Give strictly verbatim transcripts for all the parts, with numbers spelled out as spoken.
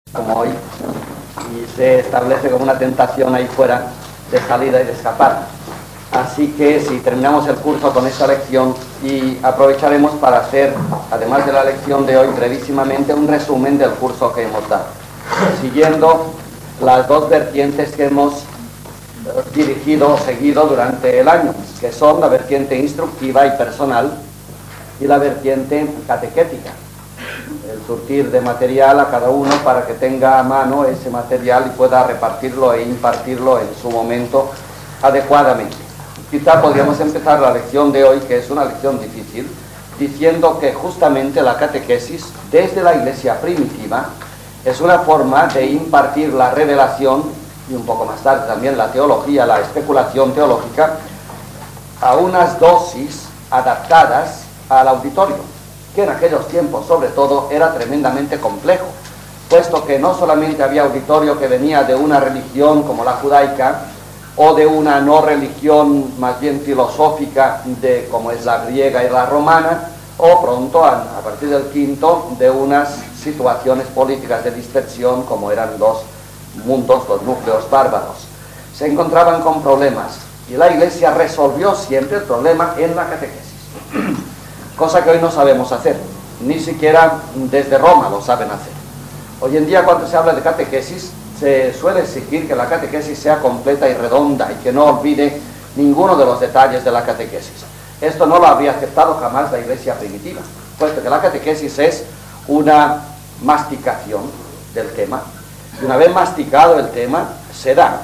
como hoy, y se establece como una tentación ahí fuera de salida y de escapar. Así que si terminamos el curso con esta lección, y aprovecharemos para hacer, además de la lección de hoy, brevísimamente un resumen del curso que hemos dado, siguiendo las dos vertientes que hemos dirigido o seguido durante el año, que son la vertiente instructiva y personal y la vertiente catequética, el surtir de material a cada uno para que tenga a mano ese material y pueda repartirlo e impartirlo en su momento adecuadamente. Quizá podríamos empezar la lección de hoy, que es una lección difícil, diciendo que justamente la catequesis desde la Iglesia primitiva es una forma de impartir la revelación y un poco más tarde también la teología, la especulación teológica, a unas dosis adaptadas al auditorio, que en aquellos tiempos sobre todo era tremendamente complejo, puesto que no solamente había auditorio que venía de una religión como la judaica, o de una no religión más bien filosófica de como es la griega y la romana, o pronto a, a partir del quinto de unas situaciones políticas de dispersión como eran los mundos, los núcleos bárbaros. Se encontraban con problemas y la Iglesia resolvió siempre el problema en la catequesis, cosa que hoy no sabemos hacer, ni siquiera desde Roma lo saben hacer. Hoy en día, cuando se habla de catequesis, se suele exigir que la catequesis sea completa y redonda y que no olvide ninguno de los detalles de la catequesis. Esto no lo habría aceptado jamás la Iglesia primitiva, puesto que la catequesis es una masticación del tema, y una vez masticado el tema, se da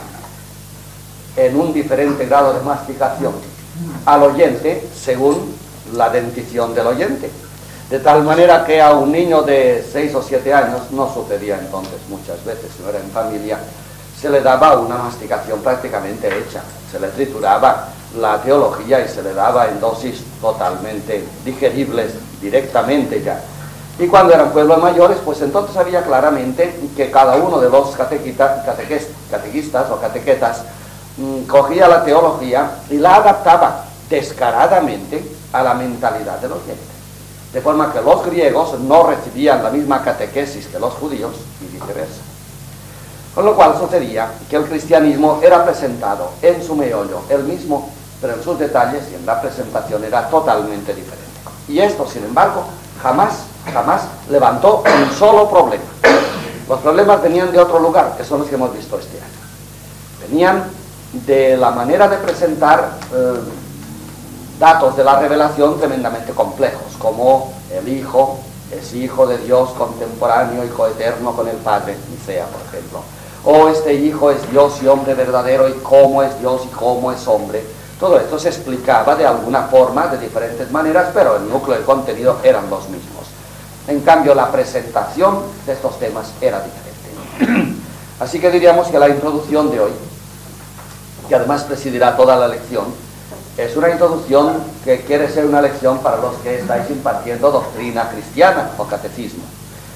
en un diferente grado de masticación al oyente según la dentición del oyente. De tal manera que a un niño de seis o siete años, no sucedía entonces muchas veces, no era en familia, se le daba una masticación prácticamente hecha, se le trituraba la teología y se le daba en dosis totalmente digeribles directamente ya. Y cuando eran pueblos mayores, pues entonces había claramente que cada uno de los catequita, catequis, catequistas o catequetas mmm, cogía la teología y la adaptaba descaradamente a la mentalidad del oyente. De forma que los griegos no recibían la misma catequesis que los judíos y viceversa. Con lo cual sucedía que el cristianismo era presentado en su meollo el mismo, pero en sus detalles y en la presentación era totalmente diferente. Y esto, sin embargo, jamás, jamás levantó un solo problema. Los problemas venían de otro lugar, que son los que hemos visto este año. Venían de la manera de presentar eh, datos de la revelación tremendamente complejos, como el Hijo es Hijo de Dios contemporáneo y coeterno con el Padre, Nicea, por ejemplo. O este Hijo es Dios y hombre verdadero, y cómo es Dios y cómo es hombre. Todo esto se explicaba de alguna forma, de diferentes maneras, pero el núcleo y el contenido eran los mismos. En cambio, la presentación de estos temas era diferente. Así que diríamos que la introducción de hoy, que además presidirá toda la lección, es una introducción que quiere ser una lección para los que estáis impartiendo doctrina cristiana o catecismo.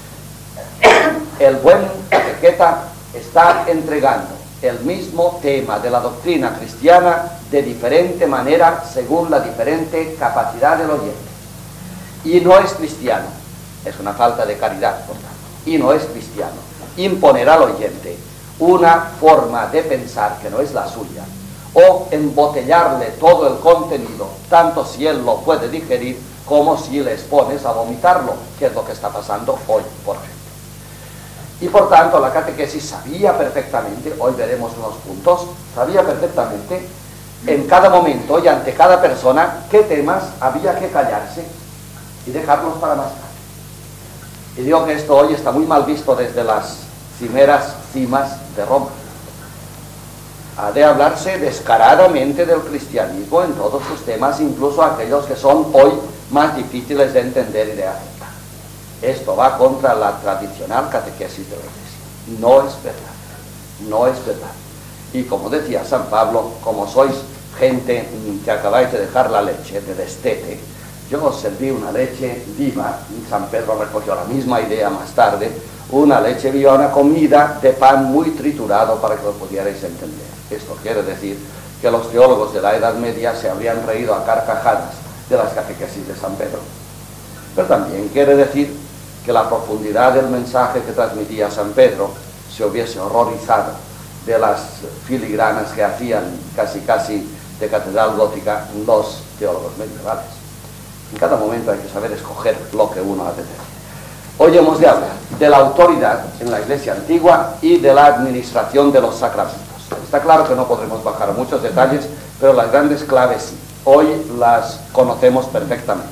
El buen catequeta está entregando el mismo tema de la doctrina cristiana de diferente manera según la diferente capacidad del oyente. Y no es cristiano, es una falta de caridad, por tanto, y no es cristiano imponer al oyente una forma de pensar que no es la suya, o embotellarle todo el contenido, tanto si él lo puede digerir, como si le expones a vomitarlo, que es lo que está pasando hoy, por ejemplo. Y por tanto, la catequesis sabía perfectamente, hoy veremos unos puntos, sabía perfectamente en cada momento y ante cada persona qué temas había que callarse y dejarlos para más tarde. Y digo que esto hoy está muy mal visto desde las cimeras cimas de Roma. Ha de hablarse descaradamente del cristianismo en todos sus temas, incluso aquellos que son hoy más difíciles de entender y de aceptar. Esto va contra la tradicional catequesis de la Iglesia. No es verdad, no es verdad. Y como decía San Pablo, como sois gente que acabáis de dejar la leche de destete, yo os serví una leche viva, y San Pedro recogió la misma idea más tarde, una leche viva, una comida de pan muy triturado para que lo pudierais entender. Esto quiere decir que los teólogos de la Edad Media se habrían reído a carcajadas de las catequesis de San Pedro. Pero también quiere decir que la profundidad del mensaje que transmitía San Pedro se hubiese horrorizado de las filigranas que hacían casi casi de catedral gótica los teólogos medievales. En cada momento hay que saber escoger lo que uno ha de decir. Hoy hemos de hablar de la autoridad en la Iglesia antigua y de la administración de los sacramentos. Está claro que no podremos bajar a muchos detalles, pero las grandes claves sí. Hoy las conocemos perfectamente.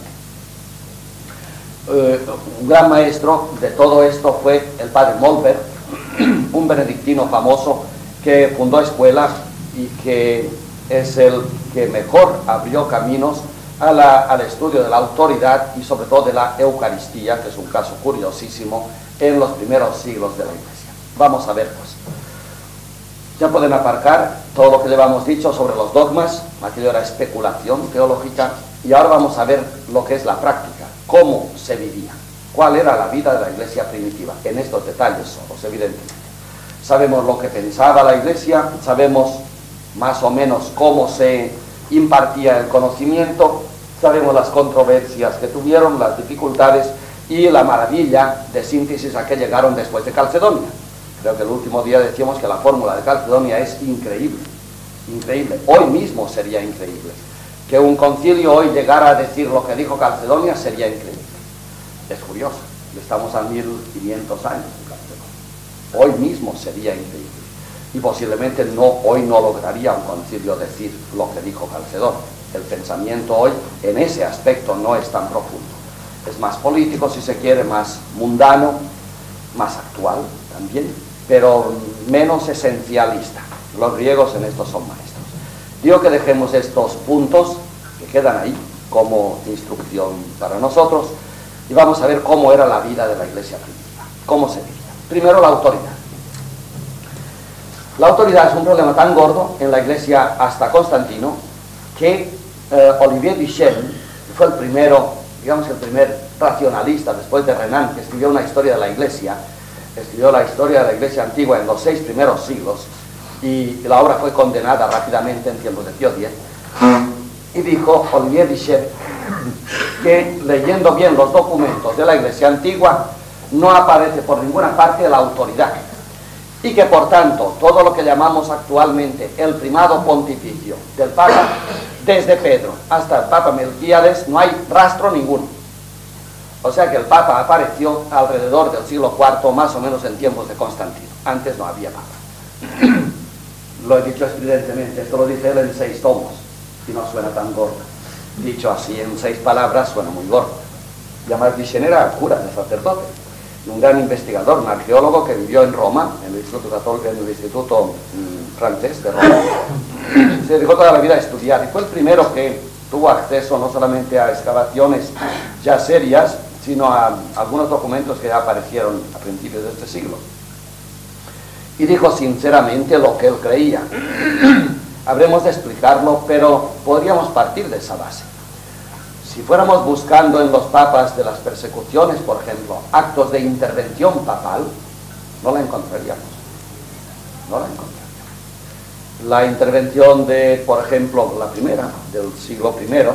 Eh, un gran maestro de todo esto fue el padre Molbert, un benedictino famoso que fundó escuelas y que es el que mejor abrió caminos a la, al estudio de la autoridad y sobre todo de la Eucaristía, que es un caso curiosísimo en los primeros siglos de la Iglesia. Vamos a ver pues. Ya pueden aparcar todo lo que le hemos dicho sobre los dogmas, aquello era especulación teológica, y ahora vamos a ver lo que es la práctica, cómo se vivía, cuál era la vida de la Iglesia primitiva, en estos detalles solos, evidentemente. Sabemos lo que pensaba la Iglesia, sabemos más o menos cómo se impartía el conocimiento, sabemos las controversias que tuvieron, las dificultades y la maravilla de síntesis a que llegaron después de Calcedonia. Creo que el último día decíamos que la fórmula de Calcedonia es increíble, increíble. Hoy mismo sería increíble. Que un concilio hoy llegara a decir lo que dijo Calcedonia sería increíble. Es curioso, estamos a mil quinientos años en Calcedonia. Hoy mismo sería increíble. Y posiblemente no, hoy no lograría un concilio decir lo que dijo Calcedonia. El pensamiento hoy en ese aspecto no es tan profundo. Es más político, si se quiere, más mundano, más actual también, pero menos esencialista. Los griegos en esto son maestros. Digo que dejemos estos puntos que quedan ahí como instrucción para nosotros y vamos a ver cómo era la vida de la Iglesia primitiva, cómo se vivía. Primero, la autoridad. La autoridad es un problema tan gordo en la Iglesia hasta Constantino que eh, Olivier Duchesne, que fue el primero, digamos el primer racionalista después de Renan, que escribió una historia de la Iglesia, escribió la historia de la Iglesia antigua en los seis primeros siglos y la obra fue condenada rápidamente en tiempos de Pío X, y dijo Olivier Duchesne que leyendo bien los documentos de la Iglesia antigua no aparece por ninguna parte la autoridad y que por tanto todo lo que llamamos actualmente el primado pontificio del Papa, desde Pedro hasta el Papa Melquíades, no hay rastro ninguno. O sea que el Papa apareció alrededor del siglo cuarto, más o menos en tiempos de Constantino. Antes no había Papa. Lo he dicho evidentemente, esto lo dice él en seis tomos, y no suena tan gordo. Dicho así en seis palabras suena muy gordo. Y además Duchesne era cura de sacerdote, un gran investigador, un arqueólogo que vivió en Roma, en el Instituto Católico, en el Instituto mm, francés de Roma. Se dedicó toda la vida a estudiar y fue el primero que tuvo acceso no solamente a excavaciones ya serias, sino a algunos documentos que ya aparecieron a principios de este siglo. Y dijo sinceramente lo que él creía. Habremos de explicarlo, pero podríamos partir de esa base. Si fuéramos buscando en los papas de las persecuciones, por ejemplo, actos de intervención papal, no la encontraríamos. No la encontraríamos. La intervención de, por ejemplo, la primera, del siglo primero,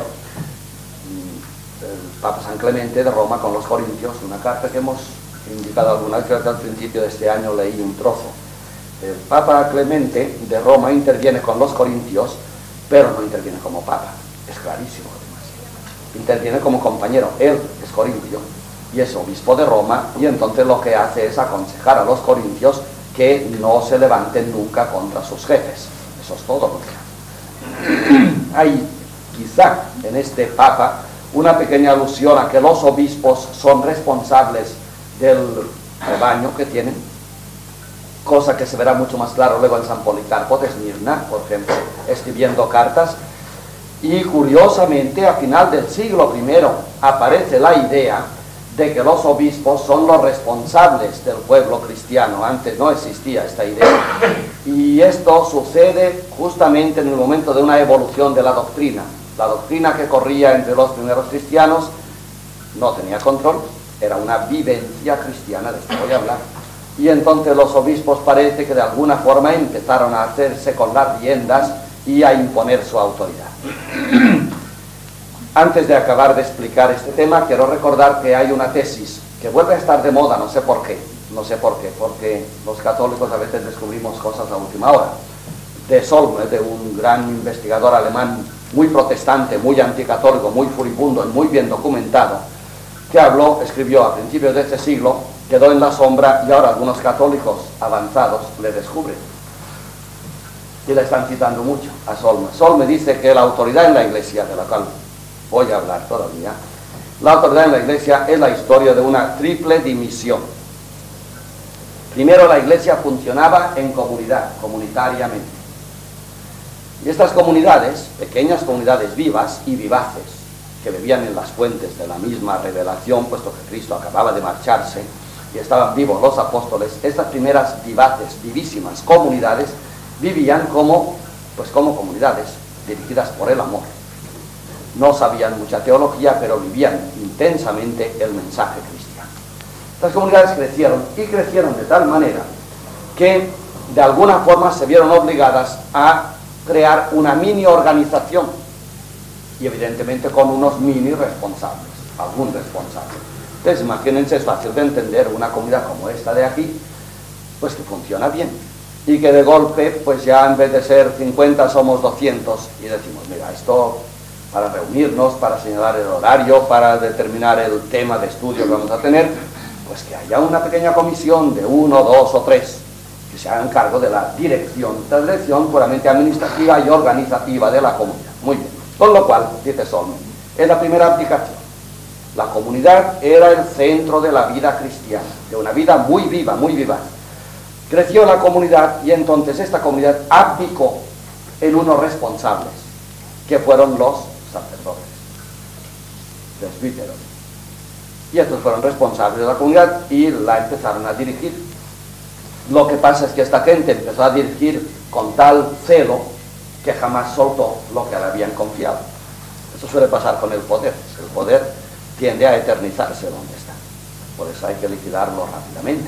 el Papa San Clemente de Roma con los Corintios, una carta que hemos indicado alguna vez, creo que al principio de este año leí un trozo. El Papa Clemente de Roma interviene con los Corintios, pero no interviene como Papa, es clarísimo además. Interviene como compañero, él es corintio y es obispo de Roma, y entonces lo que hace es aconsejar a los corintios que no se levanten nunca contra sus jefes. Eso es todo lo que hace. Hay quizá en este Papa una pequeña alusión a que los obispos son responsables del rebaño que tienen, cosa que se verá mucho más claro luego en San Policarpo de Esmirna, por ejemplo, escribiendo cartas. Y curiosamente, a final del siglo primero aparece la idea de que los obispos son los responsables del pueblo cristiano. Antes no existía esta idea. Y esto sucede justamente en el momento de una evolución de la doctrina. La doctrina que corría entre los primeros cristianos no tenía control, era una vivencia cristiana, de esto voy a hablar. Y entonces los obispos parece que de alguna forma empezaron a hacerse con las riendas y a imponer su autoridad. Antes de acabar de explicar este tema, quiero recordar que hay una tesis que vuelve a estar de moda, no sé por qué, no sé por qué, porque los católicos a veces descubrimos cosas a última hora. De Solme, de un gran investigador alemán, muy protestante, muy anticatólico, muy furibundo y muy bien documentado, que habló, escribió a principios de este siglo, quedó en la sombra y ahora algunos católicos avanzados le descubren. Y le están citando mucho a Solme. Solme dice que la autoridad en la Iglesia, de la cual voy a hablar todavía, la autoridad en la Iglesia es la historia de una triple dimisión. Primero, la Iglesia funcionaba en comunidad, comunitariamente. Y estas comunidades, pequeñas comunidades vivas y vivaces, que bebían en las fuentes de la misma revelación, puesto que Cristo acababa de marcharse y estaban vivos los apóstoles, estas primeras vivaces, vivísimas comunidades, vivían como, pues como comunidades dirigidas por el amor. No sabían mucha teología, pero vivían intensamente el mensaje cristiano. Estas comunidades crecieron, y crecieron de tal manera que de alguna forma se vieron obligadas a crear una mini organización, y evidentemente con unos mini responsables, algún responsable. Entonces imagínense, es fácil de entender una comunidad como esta de aquí, pues que funciona bien, y que de golpe, pues ya en vez de ser cincuenta somos doscientos, y decimos, mira, esto para reunirnos, para señalar el horario, para determinar el tema de estudio que vamos a tener, pues que haya una pequeña comisión de uno, dos o tres, que se hagan cargo de la dirección, la dirección puramente administrativa y organizativa de la comunidad. Muy bien. Con lo cual, dice Solme, es la primera abdicación. La comunidad era el centro de la vida cristiana, de una vida muy viva, muy vivaz. Creció la comunidad y entonces esta comunidad abdicó en unos responsables, que fueron los sacerdotes, presbíteros. Y estos fueron responsables de la comunidad y la empezaron a dirigir. Lo que pasa es que esta gente empezó a dirigir con tal celo que jamás soltó lo que le habían confiado. Eso suele pasar con el poder. El poder tiende a eternizarse donde está. Por eso hay que liquidarlo rápidamente.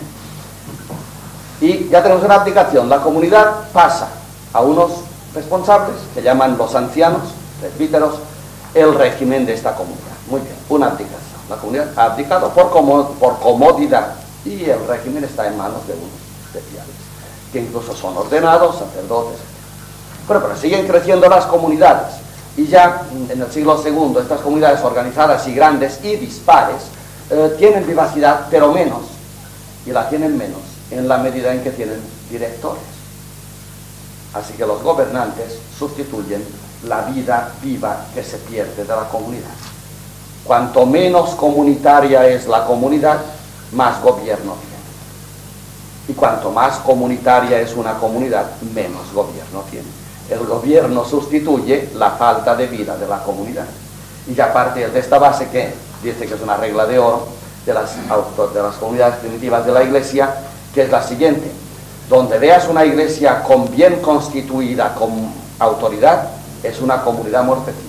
Y ya tenemos una abdicación. La comunidad pasa a unos responsables, que llaman los ancianos, presbíteros, el régimen de esta comunidad. Muy bien, una abdicación. La comunidad ha abdicado por, comod por comodidad y el régimen está en manos de unos especiales, que incluso son ordenados, sacerdotes. Bueno, pero siguen creciendo las comunidades y ya en el siglo segundo estas comunidades organizadas y grandes y dispares eh, tienen vivacidad, pero menos, y la tienen menos en la medida en que tienen directores. Así que los gobernantes sustituyen la vida viva que se pierde de la comunidad. Cuanto menos comunitaria es la comunidad, más gobierno tiene. Y cuanto más comunitaria es una comunidad, menos gobierno tiene. El gobierno sustituye la falta de vida de la comunidad. Y ya parte de esta base que dice que es una regla de oro de las, de las comunidades primitivas de la Iglesia, que es la siguiente: donde veas una iglesia con bien constituida, con autoridad, es una comunidad mortecina.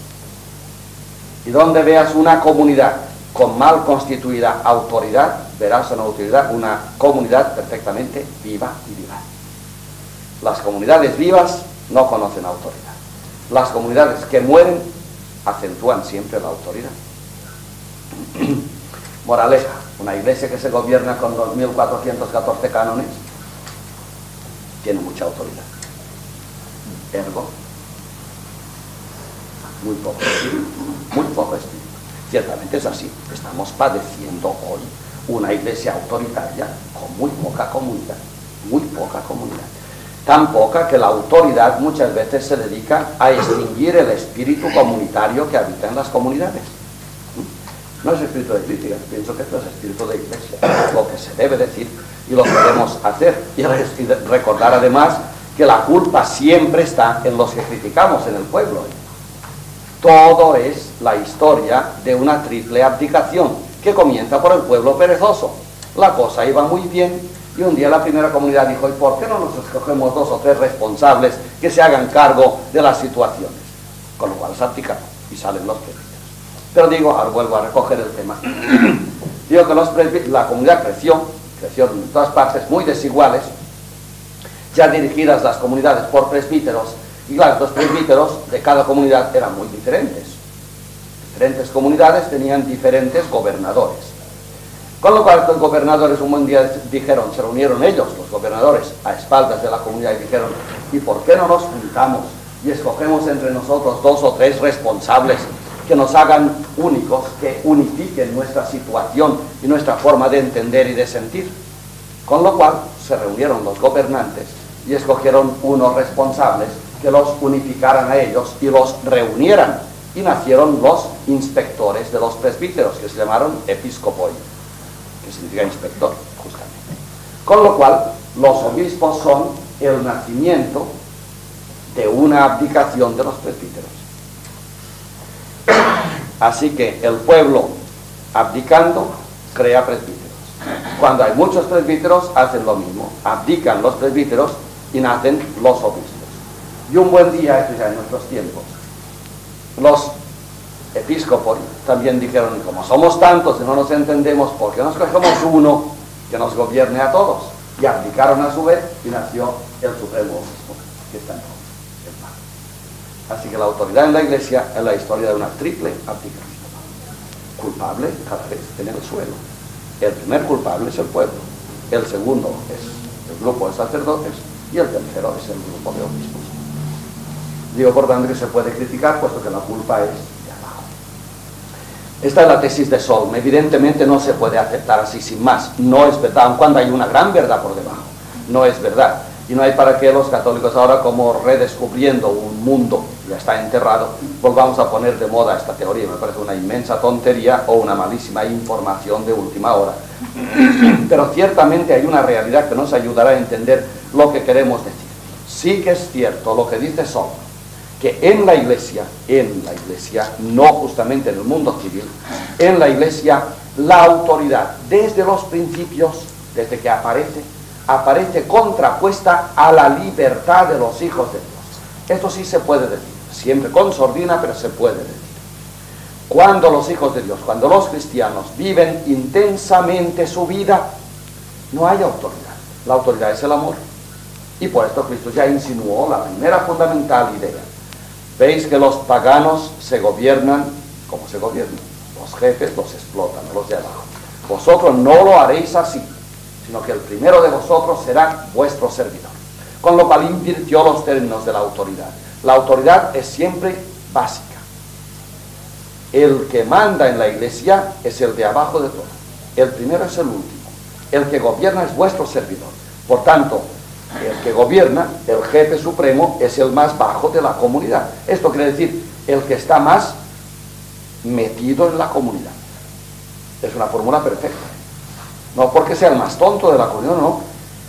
Y donde veas una comunidad con mal constituida autoridad, verás una autoridad, una comunidad perfectamente viva y vivaz. Las comunidades vivas no conocen autoridad. Las comunidades que mueren acentúan siempre la autoridad. Moraleja: una iglesia que se gobierna con dos mil cuatrocientos catorce cánones tiene mucha autoridad. Ergo, muy poco espíritu, muy poco espíritu. Ciertamente es así. Estamos padeciendo hoy una iglesia autoritaria con muy poca comunidad, muy poca comunidad. Tan poca que la autoridad muchas veces se dedica a extinguir el espíritu comunitario que habita en las comunidades. No es espíritu de crítica, pienso que esto es espíritu de iglesia, es lo que se debe decir y lo debemos hacer. Y recordar además que la culpa siempre está en los que criticamos en el pueblo. Todo es la historia de una triple abdicación que comienza por el pueblo perezoso. La cosa iba muy bien y un día la primera comunidad dijo: ¿y por qué no nos escogemos dos o tres responsables que se hagan cargo de las situaciones? Con lo cual se abdicaron y salen los presbíteros. Pero digo, ahora vuelvo a recoger el tema. Digo que los la comunidad creció, creció en todas partes, muy desiguales, ya dirigidas las comunidades por presbíteros. Y claro, los presbíteros de cada comunidad eran muy diferentes. Diferentes comunidades tenían diferentes gobernadores. Con lo cual los gobernadores un buen día dijeron, se reunieron ellos, los gobernadores, a espaldas de la comunidad y dijeron, ¿y por qué no nos juntamos y escogemos entre nosotros dos o tres responsables que nos hagan únicos, que unifiquen nuestra situación y nuestra forma de entender y de sentir? Con lo cual se reunieron los gobernantes y escogieron unos responsables que los unificaran a ellos y los reunieran, y nacieron los inspectores de los presbíteros, que se llamaron episcopoi, que significa inspector, justamente. Con lo cual, los obispos son el nacimiento de una abdicación de los presbíteros. Así que el pueblo abdicando crea presbíteros. Cuando hay muchos presbíteros hacen lo mismo, abdican los presbíteros y nacen los obispos. Y un buen día, esto ya en nuestros tiempos, los episcopos también dijeron, como somos tantos y no nos entendemos, ¿por qué no escogemos uno que nos gobierne a todos? Y abdicaron a su vez y nació el supremo obispo, que está en Roma, el Papa. Así que la autoridad en la Iglesia es la historia de una triple abdicación. Culpable cada vez en el suelo. El primer culpable es el pueblo, el segundo es el grupo de sacerdotes y el tercero es el grupo de obispos. Digo, por tanto, que se puede criticar, puesto que la culpa es de abajo. Esta es la tesis de Solm. Evidentemente no se puede aceptar así sin más. No es verdad, aun cuando hay una gran verdad por debajo. No es verdad. Y no hay para qué los católicos ahora, como redescubriendo un mundo que ya está enterrado, volvamos a poner de moda esta teoría. Me parece una inmensa tontería o una malísima información de última hora. Pero ciertamente hay una realidad que nos ayudará a entender lo que queremos decir. Sí que es cierto lo que dice Solm, que en la Iglesia, en la Iglesia, no justamente en el mundo civil, en la Iglesia la autoridad desde los principios, desde que aparece, aparece contrapuesta a la libertad de los hijos de Dios. Esto sí se puede decir, siempre con sordina, pero se puede decir. Cuando los hijos de Dios, cuando los cristianos viven intensamente su vida, no hay autoridad. La autoridad es el amor. Y por esto Cristo ya insinuó la primera fundamental idea. Veis que los paganos se gobiernan como se gobiernan. Los jefes los explotan, los de abajo. Vosotros no lo haréis así, sino que el primero de vosotros será vuestro servidor. Con lo cual invirtió los términos de la autoridad. La autoridad es siempre básica. El que manda en la Iglesia es el de abajo de todo. El primero es el último. El que gobierna es vuestro servidor. Por tanto, el que gobierna, el jefe supremo, es el más bajo de la comunidad. Esto quiere decir, el que está más metido en la comunidad. Es una fórmula perfecta. No porque sea el más tonto de la comunidad, no.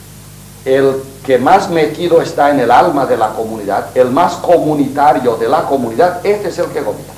El que más metido está en el alma de la comunidad, el más comunitario de la comunidad, este es el que gobierna.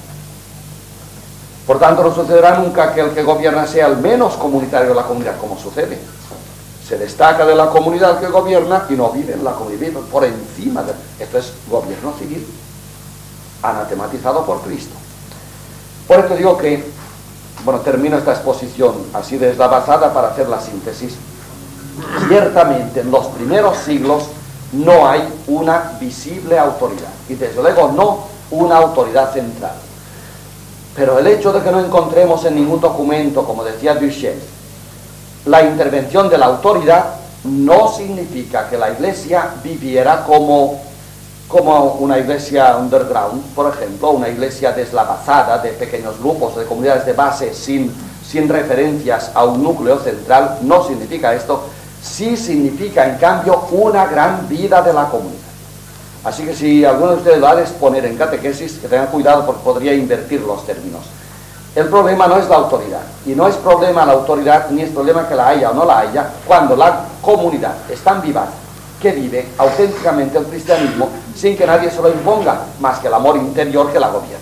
Por tanto, no sucederá nunca que el que gobierna sea el menos comunitario de la comunidad, como sucede. Se destaca de la comunidad que gobierna y no vive en la comunidad, vive por encima de... Esto es gobierno civil, anatematizado por Cristo. Por esto digo que, bueno, termino esta exposición así deslavazada para hacer la síntesis. Ciertamente en los primeros siglos no hay una visible autoridad, y desde luego no una autoridad central. Pero el hecho de que no encontremos en ningún documento, como decía Duchesne, la intervención de la autoridad, no significa que la Iglesia viviera como, como una iglesia underground, por ejemplo, una iglesia deslavazada de pequeños grupos, de comunidades de base sin, sin referencias a un núcleo central. No significa esto. Sí significa, en cambio, una gran vida de la comunidad. Así que si alguno de ustedes va a exponer en catequesis, que tengan cuidado porque podría invertir los términos. El problema no es la autoridad, y no es problema la autoridad, ni es problema que la haya o no la haya, cuando la comunidad es tan vivaz que vive auténticamente el cristianismo sin que nadie se lo imponga, más que el amor interior que la gobierna.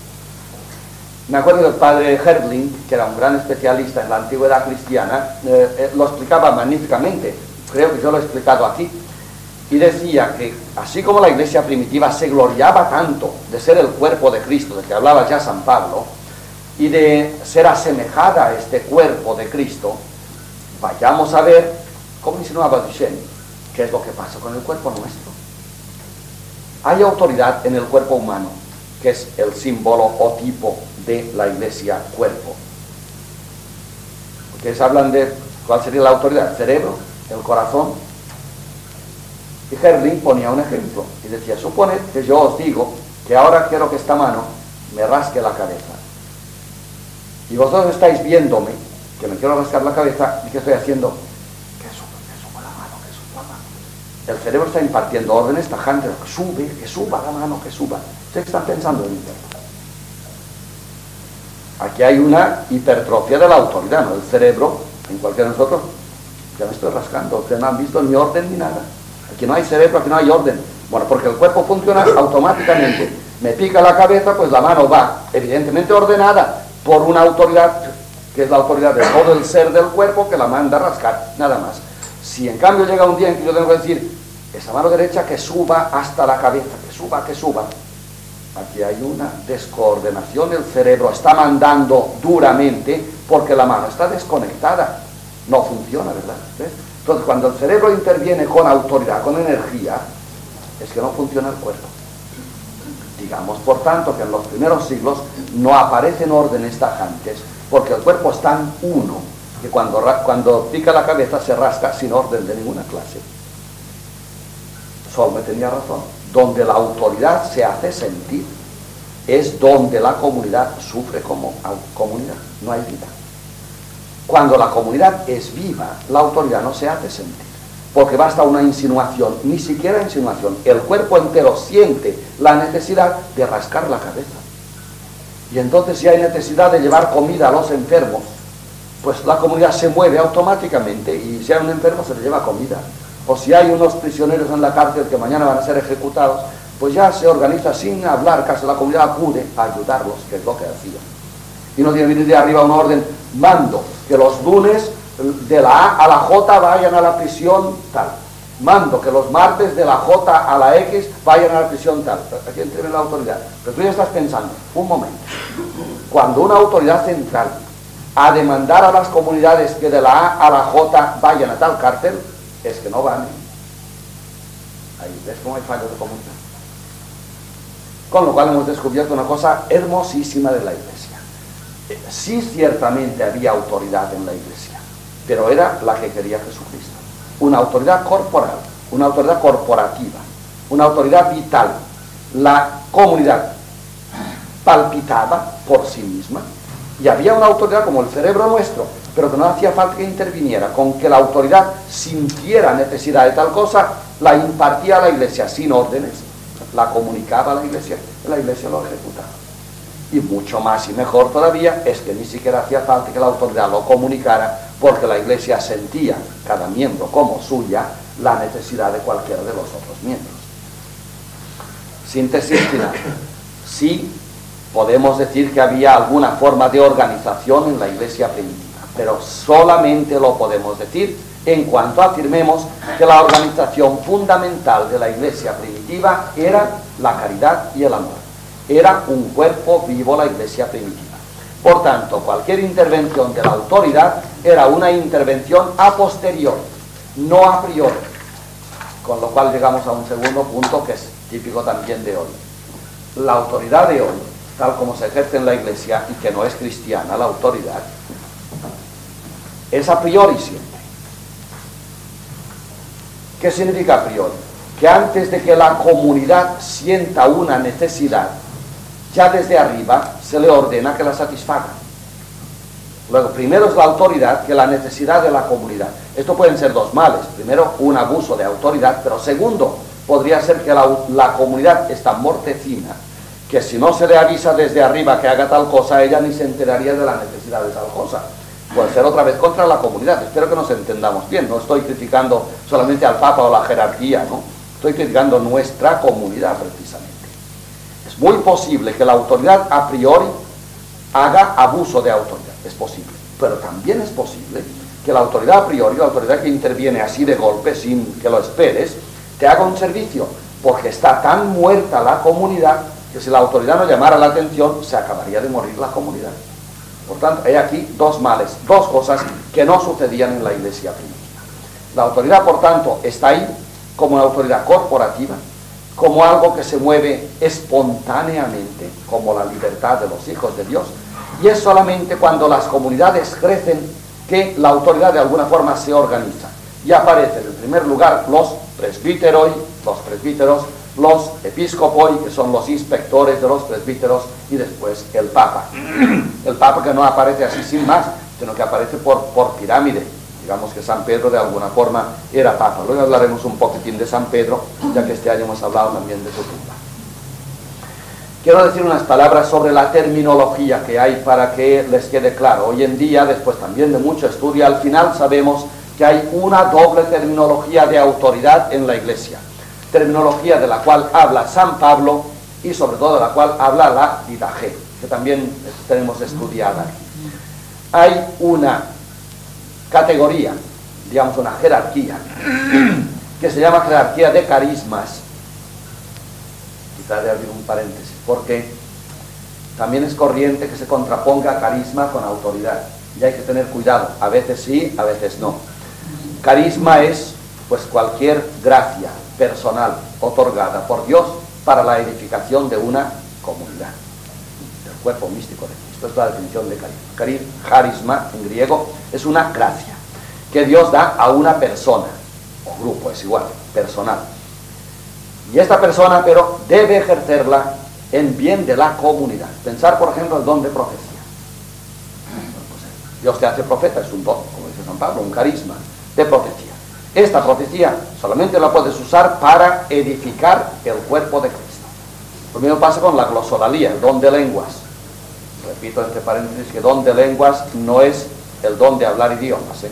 Me acuerdo del padre Hertling, que era un gran especialista en la antigüedad cristiana, eh, eh, lo explicaba magníficamente, creo que yo lo he explicado aquí, y decía que así como la iglesia primitiva se gloriaba tanto de ser el cuerpo de Cristo, de que hablaba ya San Pablo, y de ser asemejada a este cuerpo de Cristo, vayamos a ver, como insinuaba Duchesne, qué es lo que pasa con el cuerpo nuestro. Hay autoridad en el cuerpo humano, que es el símbolo o tipo de la iglesia cuerpo. que se hablan de cuál sería la autoridad, el cerebro, el corazón. Y Herling ponía un ejemplo y decía, suponed que yo os digo que ahora quiero que esta mano me rasque la cabeza. Y vosotros estáis viéndome, que me quiero rascar la cabeza, y que estoy haciendo, que suba, que suba la mano, que suba la mano. El cerebro está impartiendo órdenes tajantes, que sube, que suba la mano, que suba. Ustedes están pensando en interno. Aquí hay una hipertrofia de la autoridad, ¿no? El cerebro, en cualquiera de nosotros, ya me estoy rascando, ustedes no han visto ni orden ni nada. Aquí no hay cerebro, aquí no hay orden. Bueno, porque el cuerpo funciona automáticamente. Me pica la cabeza, pues la mano va, evidentemente ordenada, por una autoridad, que es la autoridad de todo el ser del cuerpo, que la manda a rascar, nada más. Si en cambio llega un día en que yo tengo que decir, esa mano derecha que suba hasta la cabeza, que suba, que suba, aquí hay una descoordinación, el cerebro está mandando duramente porque la mano está desconectada, no funciona, ¿verdad? ¿Ves? Entonces, cuando el cerebro interviene con autoridad, con energía, es que no funciona el cuerpo. Digamos, por tanto, que en los primeros siglos no aparecen órdenes tajantes, porque el cuerpo es tan uno, que cuando, cuando pica la cabeza se rasca sin orden de ninguna clase. Solme tenía razón. Donde la autoridad se hace sentir, es donde la comunidad sufre como comunidad, no hay vida. Cuando la comunidad es viva, la autoridad no se hace sentir, porque basta una insinuación, ni siquiera insinuación, el cuerpo entero siente la necesidad de rascar la cabeza. Y entonces si hay necesidad de llevar comida a los enfermos, pues la comunidad se mueve automáticamente y si hay un enfermo se le lleva comida. O si hay unos prisioneros en la cárcel que mañana van a ser ejecutados, pues ya se organiza sin hablar, casi la comunidad acude a ayudarlos, que es lo que hacía. Y no tiene que venir de arriba una orden, mando que los lunes de la A a la J vayan a la prisión tal. Mando que los martes de la J a la X vayan a la prisión tal. Aquí entra la autoridad. Pero tú ya estás pensando, un momento, cuando una autoridad central a demandar a las comunidades que de la A a la J vayan a tal cárcel, es que no van. Ahí ves cómo hay fallos de comunidad. Con lo cual hemos descubierto una cosa hermosísima de la Iglesia. Sí, ciertamente había autoridad en la Iglesia, pero era la que quería Jesucristo. Una autoridad corporal, una autoridad corporativa, una autoridad vital. La comunidad palpitaba por sí misma y había una autoridad como el cerebro nuestro, pero que no hacía falta que interviniera. Con que la autoridad sintiera necesidad de tal cosa, la impartía a la Iglesia sin órdenes, la comunicaba a la Iglesia, y la Iglesia lo ejecutaba. Y mucho más y mejor todavía es que ni siquiera hacía falta que la autoridad lo comunicara, porque la Iglesia sentía, cada miembro como suya, la necesidad de cualquiera de los otros miembros. Síntesis final. Sí, podemos decir que había alguna forma de organización en la Iglesia primitiva, pero solamente lo podemos decir en cuanto afirmemos que la organización fundamental de la Iglesia primitiva era la caridad y el amor. Era un cuerpo vivo la Iglesia primitiva. Por tanto, cualquier intervención de la autoridad era una intervención a posteriori, no a priori. Con lo cual llegamos a un segundo punto que es típico también de hoy. La autoridad de hoy, tal como se ejerce en la Iglesia y que no es cristiana, la autoridad, es a priori siempre. ¿Qué significa a priori? Que antes de que la comunidad sienta una necesidad, ya desde arriba se le ordena que la satisfaga. Luego, primero es la autoridad que la necesidad de la comunidad. Esto pueden ser dos males. Primero, un abuso de autoridad, pero segundo, podría ser que la, la comunidad es tan mortecina que si no se le avisa desde arriba que haga tal cosa, ella ni se enteraría de la necesidad de tal cosa. Puede ser otra vez contra la comunidad. Espero que nos entendamos bien. No estoy criticando solamente al Papa o la jerarquía, ¿no? Estoy criticando nuestra comunidad precisamente. Es muy posible que la autoridad a priori haga abuso de autoridad. Es posible. Pero también es posible que la autoridad a priori, la autoridad que interviene así de golpe, sin que lo esperes, te haga un servicio. Porque está tan muerta la comunidad que si la autoridad no llamara la atención, se acabaría de morir la comunidad. Por tanto, hay aquí dos males, dos cosas que no sucedían en la Iglesia primitiva. La autoridad, por tanto, está ahí como una autoridad corporativa, como algo que se mueve espontáneamente, como la libertad de los hijos de Dios, y es solamente cuando las comunidades crecen que la autoridad de alguna forma se organiza. Y aparecen en primer lugar los presbíteros, los presbíteros, los episcopoi, que son los inspectores de los presbíteros, y después el Papa. El Papa que no aparece así sin más, sino que aparece por, por pirámide. Digamos que San Pedro de alguna forma era Papa. Luego hablaremos un poquitín de San Pedro, ya que este año hemos hablado también de su tumba. Quiero decir unas palabras sobre la terminología que hay para que les quede claro. Hoy en día, después también de mucho estudio, al final sabemos que hay una doble terminología de autoridad en la Iglesia. Terminología de la cual habla San Pablo y sobre todo de la cual habla la Didache, que también tenemos estudiada. Hay una categoría, digamos una jerarquía, que se llama jerarquía de carismas. Quizá de abrir un paréntesis, porque también es corriente que se contraponga carisma con autoridad, y hay que tener cuidado, a veces sí, a veces no. Carisma es pues cualquier gracia personal otorgada por Dios para la edificación de una comunidad, del cuerpo místico de Cristo. Esta es la definición de carisma. Carisma en griego es una gracia que Dios da a una persona, o grupo, es igual, personal. Y esta persona, pero, debe ejercerla en bien de la comunidad. Pensar, por ejemplo, el don de profecía. Dios te hace profeta, es un don, como dice San Pablo, un carisma de profecía. Esta profecía solamente la puedes usar para edificar el cuerpo de Cristo. Lo mismo pasa con la glosolalía, el don de lenguas. Repito entre paréntesis que don de lenguas no es el don de hablar idiomas, ¿eh?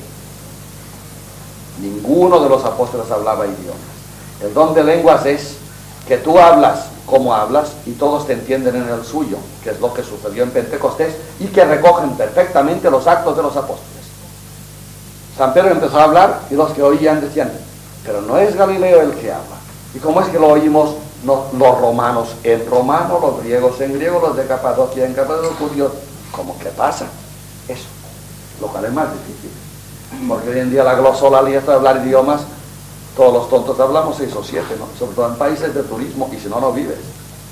Ninguno de los apóstoles hablaba idiomas. El don de lenguas es que tú hablas como hablas y todos te entienden en el suyo, que es lo que sucedió en Pentecostés y que recogen perfectamente los actos de los apóstoles. San Pedro empezó a hablar y los que oían decían, pero no es Galileo el que habla. ¿Y cómo es que lo oímos no, los romanos en romano, los griegos en griego, los de Capadocia en Capadocia, los judíos? ¿Cómo que pasa? Eso, lo cual es más difícil. Porque hoy en día la glosolalía, esto de hablar idiomas, todos los tontos hablamos seis o siete, ¿no? Sobre todo en países de turismo, y si no, no vives.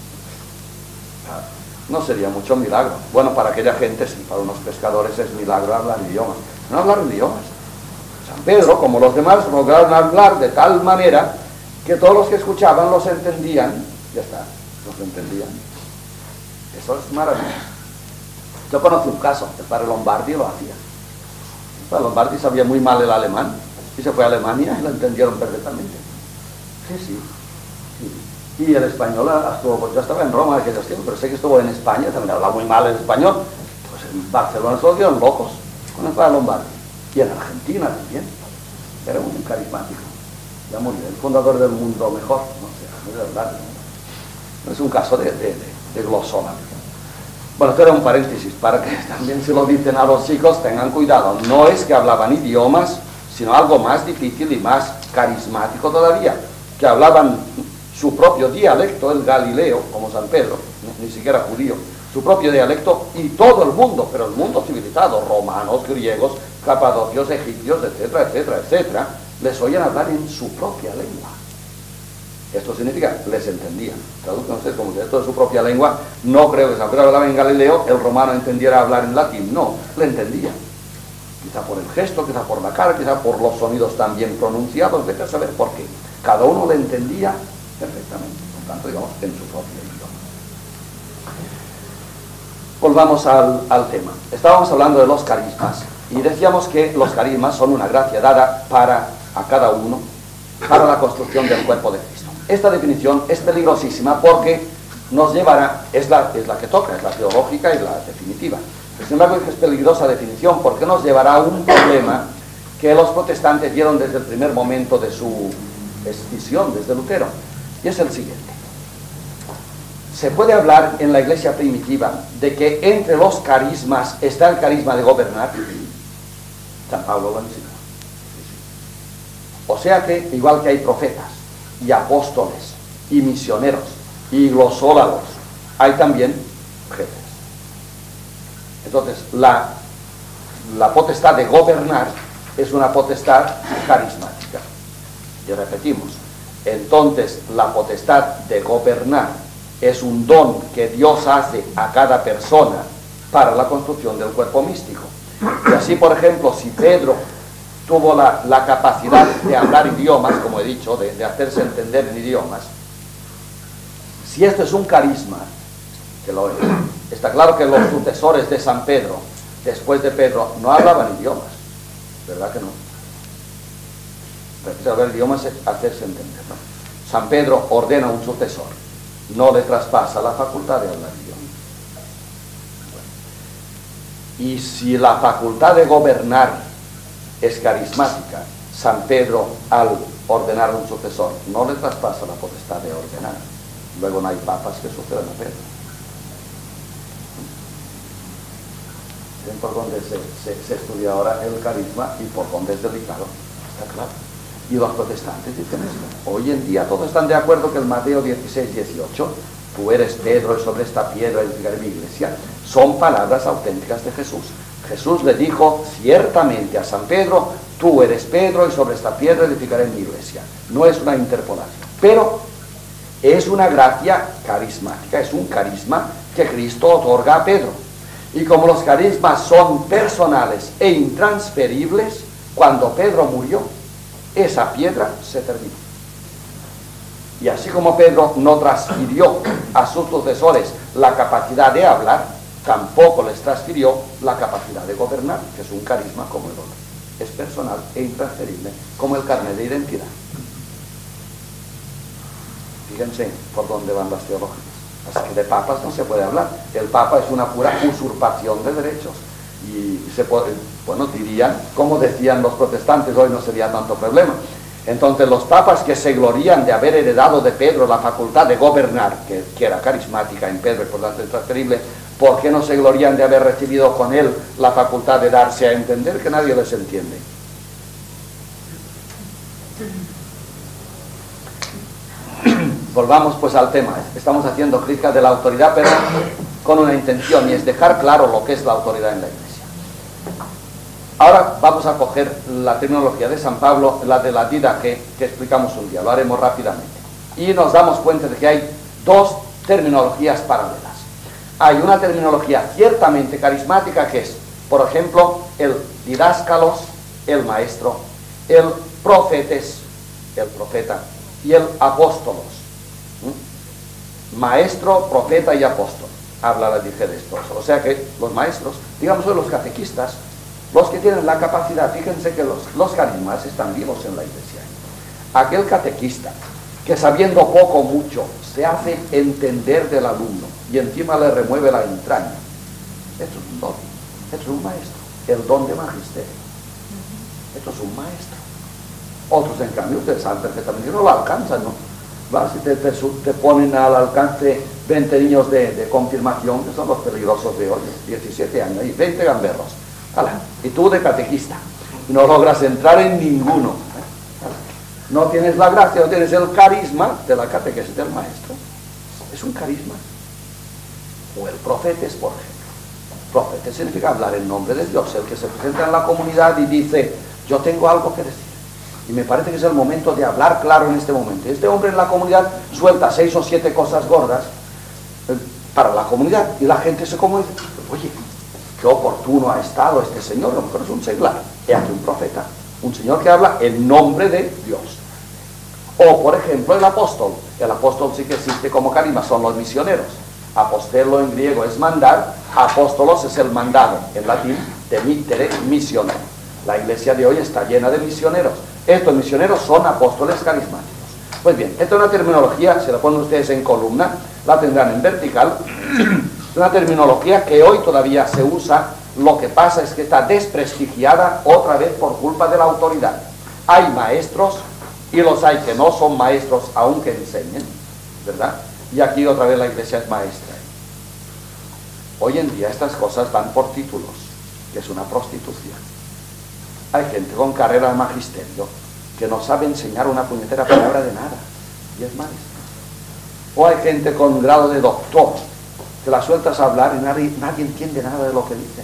No sería mucho milagro. Bueno, para aquella gente, sí, para unos pescadores es milagro hablar idiomas. No hablar idiomas. San Pedro, como los demás, lograron hablar de tal manera que todos los que escuchaban los entendían. Ya está, los entendían. Eso es maravilloso. Yo conocí un caso, el padre Lombardi lo hacía. El padre Lombardi sabía muy mal el alemán. Y se fue a Alemania y lo entendieron perfectamente. Sí, sí. sí. Y el español estuvo, pues yo estaba en Roma en aquellos tiempos, pero sé que estuvo en España, también hablaba muy mal el español. Pues en Barcelona se lo dieron locos con el padre Lombardi. Y en Argentina también. Era un carismático. Ya murió, el fundador del mundo mejor. No sé, no es verdad. No es un caso de, de, de, de glosona. Bueno, esto era un paréntesis para que también se lo dicen a los chicos, tengan cuidado. No es que hablaban idiomas, sino algo más difícil y más carismático todavía, que hablaban su propio dialecto, el Galileo, como San Pedro, ni, ni siquiera judío, su propio dialecto, y todo el mundo, pero el mundo civilizado, romanos, griegos, capadocios, egipcios, etcétera, etcétera, etcétera, les oían hablar en su propia lengua. Esto significa, les entendían. Traduzcan ustedes como que esto de su propia lengua, no creo que San Pedro hablaba en Galileo, el romano entendiera hablar en latín, no, le entendían. Quizá por el gesto, quizá por la cara, quizá por los sonidos tan bien pronunciados, vete a saber por qué. Cada uno le entendía perfectamente, por tanto, digamos, en su propio idioma. Volvamos al, al tema. Estábamos hablando de los carismas, y decíamos que los carismas son una gracia dada para, a cada uno, para la construcción del cuerpo de Cristo. Esta definición es peligrosísima porque nos llevará, es la, es la que toca, es la teológica y la definitiva. Sin embargo, es peligrosa definición porque nos llevará a un problema que los protestantes vieron desde el primer momento de su escisión, desde Lutero, y es el siguiente. Se puede hablar en la iglesia primitiva de que entre los carismas está el carisma de gobernar. San Pablo lo enseñó. O sea que, igual que hay profetas y apóstoles y misioneros y glosólogos, hay también jefes. Entonces, la, la potestad de gobernar es una potestad carismática. Y repetimos, entonces la potestad de gobernar es un don que Dios hace a cada persona para la construcción del cuerpo místico. Y así, por ejemplo, si Pedro tuvo la, la capacidad de hablar idiomas, como he dicho, de, de hacerse entender en idiomas, si esto es un carisma, que lo es, está claro que los sucesores de San Pedro, después de Pedro, no hablaban idiomas, ¿verdad que no? Pero hablar idiomas es hacerse entender, ¿no? San Pedro ordena a un sucesor, no le traspasa la facultad de hablar idiomas. Bueno. Y si la facultad de gobernar es carismática, San Pedro, al ordenar a un sucesor, no le traspasa la potestad de ordenar. Luego no hay papas que sucedan a Pedro. ¿Ven por dónde se, se, se estudia ahora el carisma y por dónde es delicado? Está claro. Y los protestantes dicen esto. Hoy en día todos están de acuerdo que el Mateo dieciséis, dieciocho, tú eres Pedro y sobre esta piedra edificaré mi iglesia, son palabras auténticas de Jesús. Jesús le dijo ciertamente a San Pedro, tú eres Pedro y sobre esta piedra edificaré mi iglesia. No es una interpolación, pero es una gracia carismática, es un carisma que Cristo otorga a Pedro. Y como los carismas son personales e intransferibles, cuando Pedro murió, esa piedra se terminó. Y así como Pedro no transfirió a sus sucesores la capacidad de hablar, tampoco les transfirió la capacidad de gobernar, que es un carisma como el otro. Es personal e intransferible, como el carnet de identidad. Fíjense por dónde van las teologías. Así que de papas no se puede hablar. El papa es una pura usurpación de derechos. Y se puede, bueno, dirían, como decían los protestantes, hoy no sería tanto problema. Entonces los papas que se glorían de haber heredado de Pedro la facultad de gobernar, que, que era carismática en Pedro y por tanto intransferible, ¿por qué no se glorían de haber recibido con él la facultad de darse a entender que nadie les entiende? Volvamos pues al tema. Estamos haciendo crítica de la autoridad, pero con una intención, y es dejar claro lo que es la autoridad en la Iglesia. Ahora vamos a coger la terminología de San Pablo, la de la didache, que explicamos un día, lo haremos rápidamente. Y nos damos cuenta de que hay dos terminologías paralelas. Hay una terminología ciertamente carismática que es, por ejemplo, el didáscalos, el maestro, el profetes, el profeta, y el apóstolos. ¿Mm? Maestro, profeta y apóstol. Habla la dije de estos. O sea que los maestros, digamos los catequistas, los que tienen la capacidad, fíjense que los, los carismas están vivos en la Iglesia. Aquel catequista que sabiendo poco o mucho se hace entender del alumno y encima le remueve la entraña, esto es un don, esto es un maestro, el don de magisterio. Esto es un maestro. Otros, en cambio, ustedes saben perfectamente que no lo alcanzan, ¿no? ¿Va? Si te, te, te ponen al alcance veinte niños de, de confirmación, que son los peligrosos de hoy, diecisiete años, y veinte gamberros. ¡Hala! Y tú de catequista, y no logras entrar en ninguno. ¿Eh? No tienes la gracia, no tienes el carisma de la catequesis del maestro. Es un carisma. O el profetes, por ejemplo. Profetes significa hablar en nombre de Dios, el que se presenta en la comunidad y dice, yo tengo algo que decir. Y me parece que es el momento de hablar claro en este momento. Este hombre en la comunidad suelta seis o siete cosas gordas eh, para la comunidad y la gente se como dice, oye, qué oportuno ha estado este señor, a lo mejor es un seglar, es aquí un profeta, un señor que habla en nombre de Dios. O por ejemplo el apóstol, el apóstol sí que existe como carisma, son los misioneros. Apostelo en griego es mandar, apóstolos es el mandado, en latín, de mittere, misionero. La iglesia de hoy está llena de misioneros. Estos misioneros son apóstoles carismáticos. Pues bien, esta es una terminología, si la ponen ustedes en columna, la tendrán en vertical. Es una terminología que hoy todavía se usa, lo que pasa es que está desprestigiada otra vez por culpa de la autoridad. Hay maestros y los hay que no son maestros aunque enseñen, ¿verdad? Y aquí otra vez la iglesia es maestra. Hoy en día estas cosas van por títulos, que es una prostitución. Hay gente con carrera de magisterio que no sabe enseñar una puñetera palabra de nada y es maestro. O hay gente con grado de doctor que la sueltas a hablar y nadie, nadie entiende nada de lo que dicen.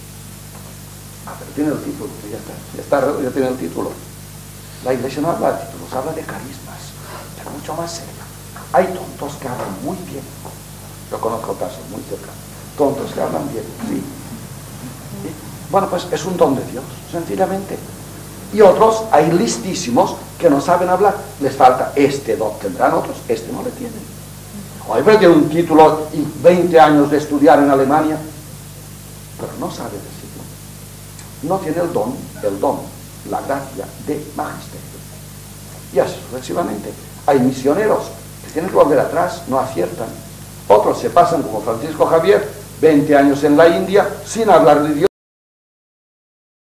Ah, pero tiene el título, ya está, ya está, ya tiene el título. La iglesia no habla de títulos, habla de carismas, pero mucho más serio. Hay tontos que hablan muy bien. Yo conozco casos muy cercanos. Tontos que hablan bien, sí. Bueno, pues es un don de Dios, sencillamente. Y otros, hay listísimos que no saben hablar, les falta este don. Tendrán otros, este no le tienen. Hoy tiene un título y veinte años de estudiar en Alemania, pero no sabe decirlo. No tiene el don, el don, la gracia de magisterio. Y así sucesivamente. Hay misioneros que tienen que volver atrás, no aciertan. Otros se pasan, como Francisco Javier, veinte años en la India sin hablar de Dios.